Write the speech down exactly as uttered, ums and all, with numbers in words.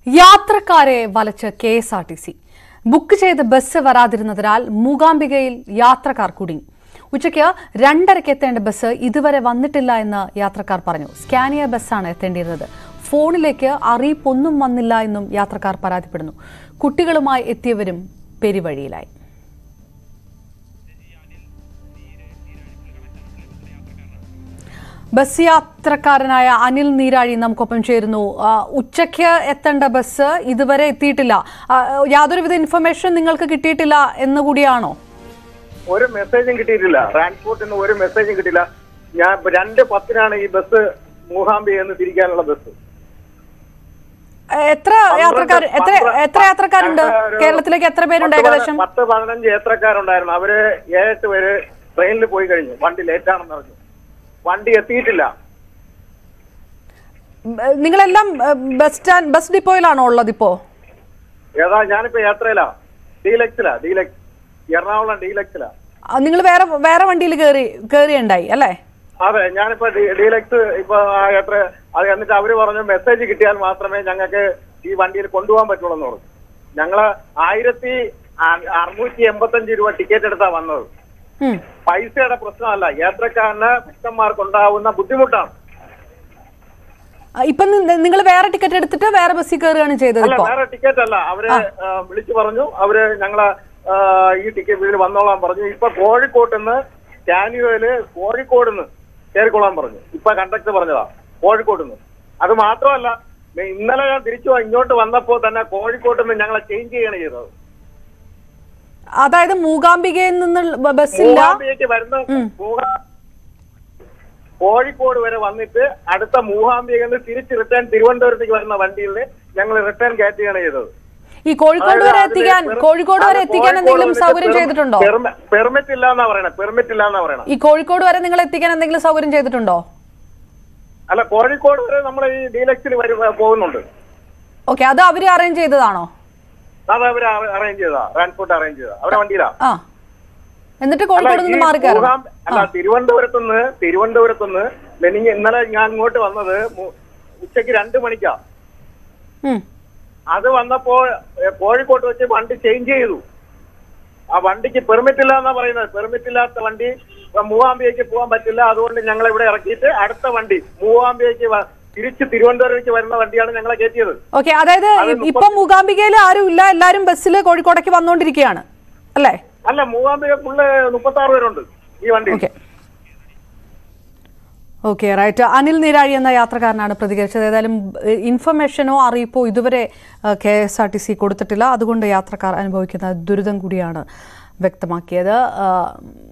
യാത്രക്കാരെ വലച്ച് K S R T C book ചെയ്ത ബസ് വരാതിരുന്നതിനാൽ മൂകാംബികയിൽ യാത്രക്കാർ കുടുങ്ങി. ഉച്ചയ്ക്ക് രണ്ടരയ്ക്ക് എത്തേണ്ട ബസ് ഇതുവരെ വന്നിട്ടില്ല എന്ന് യാത്രക്കാർ പറഞ്ഞു. സ്കാനിയ ബസ്സാണ് എത്തേണ്ടിയിരുന്നത്. ഫോണിലേക്ക് അറിയിപ്പൊന്നും വന്നില്ല എന്നും യാത്രക്കാർ പരാതിപ്പെടുന്നു. കുട്ടികളുമായി എത്തിയവരും പെരുവഴിയിലായി. ബസ് യാത്രക്കാരനായ അനിൽ നീരാഴി നമുക്കൊപ്പം ചേരുന്നു. ഉച്ചയ്ക്ക് എത്തേണ്ട ബസ് ഇതുവരെ എത്തിയിട്ടില്ല. യാതൊരുവിധ ഇൻഫർമേഷൻ നിങ്ങൾക്ക് കിട്ടിയിട്ടില്ല എന്നുകൂടിയാണോ? ഒരു മെസ്സേജും കിട്ടിയിട്ടില്ല. ട്രാൻസ്പോർട്ടിൽ നിന്ന് ഒരു മെസ്സേജും കിട്ടിയില്ല. ഞാൻ രണ്ട് പത്തിനാണ് ഈ ബസ് മൂകാംബികയിൽ നിന്ന് തിരിക്കാനുള്ള ബസ്. എത്ര യാത്രക്കാർ എത്ര എത്ര യാത്രക്കാരുണ്ട്? കേരളത്തിലേക്ക് എത്ര പേരുണ്ട്? ഏകദേശം പത്ത് പതിനഞ്ച് യാത്രക്കാരുണ്ടായിരുന്നു. അവര് ഏഴെട്ട് പേര് ട്രെയിനിൽ പോയി കഴിഞ്ഞു. വണ്ടി ലേറ്റ് ആണെന്ന് പറഞ്ഞു. വണ്ടി എത്തിയിട്ടില്ല. നിങ്ങളെല്ലാം ബസ് സ്റ്റാൻഡ് ബസ് ഡിപ്പോയിലാണോ ഉള്ളത് ഇപ്പോ? ഏതാ? ഞാനിപ്പോ യാത്രയിലാ. ഡീലക്സിലാ. ഡീലക്സ് എറണാകുളം ഡീലക്സിലാ. നിങ്ങൾ വേറെ വേറെ വണ്ടിയിൽ കയറി കയറിയുണ്ടായി അല്ലേ? അതെ, ഞാനിപ്പോ ഡീലക്സ് ഇപ്പൊ യാത്ര. അത് എന്നിട്ട് അവര് പറഞ്ഞു മെസ്സേജ് കിട്ടിയാൽ മാത്രമേ ഞങ്ങൾക്ക് ഈ വണ്ടിയിൽ കൊണ്ടുപോകാൻ പറ്റുള്ളൂ എന്ന് പറഞ്ഞു. ഞങ്ങള് ആയിരത്തി അറുന്നൂറ്റി എൺപത്തഞ്ച് രൂപ ടിക്കറ്റ് എടുത്താ വന്നത്. പൈസയുടെ പ്രശ്നമല്ല, യാത്രക്കാരന് ഭക്തന്മാർക്ക് ഉണ്ടാവുന്ന ബുദ്ധിമുട്ടാണ്. ഇപ്പൊ നിങ്ങൾ വേറെ ടിക്കറ്റ് എടുത്തിട്ട് വേറെ ബസ്സിൽ കയറുകയാണ് ചെയ്തത്? അല്ല, വേറെ ടിക്കറ്റ് അല്ല. അവര് വിളിച്ചു പറഞ്ഞു. അവര് ഞങ്ങളെ ഈ ടിക്കറ്റ് ഇതിൽ വന്നോളാൻ പറഞ്ഞു. ഇപ്പൊ കോഴിക്കോട്ട് നിന്ന് സ്കാനിയോയില് കോഴിക്കോട് നിന്ന് കയറിക്കൊള്ളാൻ പറഞ്ഞു. ഇപ്പൊ കണ്ടക്ടർ പറഞ്ഞതാ, കോഴിക്കോട്ട് നിന്ന്. അത് മാത്രമല്ല, ഇന്നലെ ഞാൻ തിരിച്ചു ഇങ്ങോട്ട് വന്നപ്പോ തന്നെ കോഴിക്കോട്ട് നിന്ന് ഞങ്ങളെ ചേഞ്ച് ചെയ്യാണ് ചെയ്തത്. അതായത് മൂകാംബികയിൽ നിന്നുള്ള ബസ്സില്ല, മൂകാംബികയ്ക്ക് വരുന്ന കോഴിക്കോട് വരെ വന്നിട്ട് അടുത്ത മൂകാംബികയിൽ നിന്ന് തിരിച്ച് റിട്ടേൺ തിരുവനന്തപുരത്തേക്ക് വരുന്ന വണ്ടിയിൽ ഞങ്ങൾ റിട്ടേൺ കയറ്റുകയാണ് ചെയ്തത്. ഈ കോഴിക്കോട് വരെ എത്തിക്കാൻ കോഴിക്കോട് വരെ എത്തിക്കാൻ എന്തെങ്കിലും സൗകര്യം ചെയ്തിട്ടുണ്ടോ? പെർമിറ്റ് ഇല്ല എന്നാ പറയണേ. പെർമിറ്റ് ഇല്ല എന്നാ പറയണേ. ഈ കോഴിക്കോട് വരെ നിങ്ങൾ എത്തിക്കാൻ എന്തെങ്കിലും സൗകര്യം ചെയ്തിട്ടുണ്ടോ? അല്ല, കോഴിക്കോട് വരെ നമ്മൾ ഈ ഡീലക്സിൽ പോകുന്നുണ്ട്. ഓക്കെ, അത് അവര് അറേഞ്ച് ചെയ്തതാണോ? അത് അവര് അറേഞ്ച് ചെയ്താ. ട്രാൻസ്പോർട്ട് അറേഞ്ച് ചെയ്താ. അവരെ വണ്ടിയിലാ. എന്നിട്ട് കോഴിക്കോട് നിന്ന് മാറി കയറും. അല്ല, തിരുവനന്തപുരത്തുനിന്ന് തിരുവനന്തപുരത്തുനിന്ന് മെനിങ് ഇന്നലെ ഞാൻ ഇങ്ങോട്ട് വന്നത് ഉച്ചക്ക് രണ്ടു മണിക്കാ. അത് വന്നപ്പോ കോഴിക്കോട്ട് വെച്ച് വണ്ടി ചേഞ്ച് ചെയ്തു. ആ വണ്ടിക്ക് പെർമിറ്റ് ഇല്ല എന്നാ പറയുന്നത്. പെർമിറ്റ് ഇല്ലാത്ത വണ്ടി മൂകാംബികയ്ക്ക് പോകാൻ പറ്റില്ല. അതുകൊണ്ട് ഞങ്ങൾ ഇവിടെ ഇറക്കിയിട്ട് അടുത്ത വണ്ടി മൂകാംബികയ്ക്ക് തിരിച്ച് തിരുവനന്തപുരത്തേക്ക് വരുന്ന വണ്ടിയാണ് ഞങ്ങളെ കയറ്റിയത്. ഓക്കെ, അതായത് ഇപ്പൊ മൂകാംബികയിൽ ആരും ഇല്ല, എല്ലാരും ബസ്സിൽ കോഴിക്കോടേക്ക് വന്നോണ്ടിരിക്കുകയാണ് അല്ലേ? അല്ല, മൂകാംബിക ഫുള്ള് മുപ്പത്തി ആറ് പേരുണ്ട് ഈ വണ്ടി. Okay, right. അനിൽ നീരാഴി എന്ന യാത്രക്കാരനാണ് പ്രതികരിച്ചത്. ഏതായാലും ഇൻഫർമേഷനോ അറിയിപ്പോ ഇതുവരെ K S R T C കൊടുത്തിട്ടില്ല. അതുകൊണ്ട് യാത്രക്കാർ അനുഭവിക്കുന്ന ദുരിതം കൂടിയാണ് വ്യക്തമാക്കിയത്.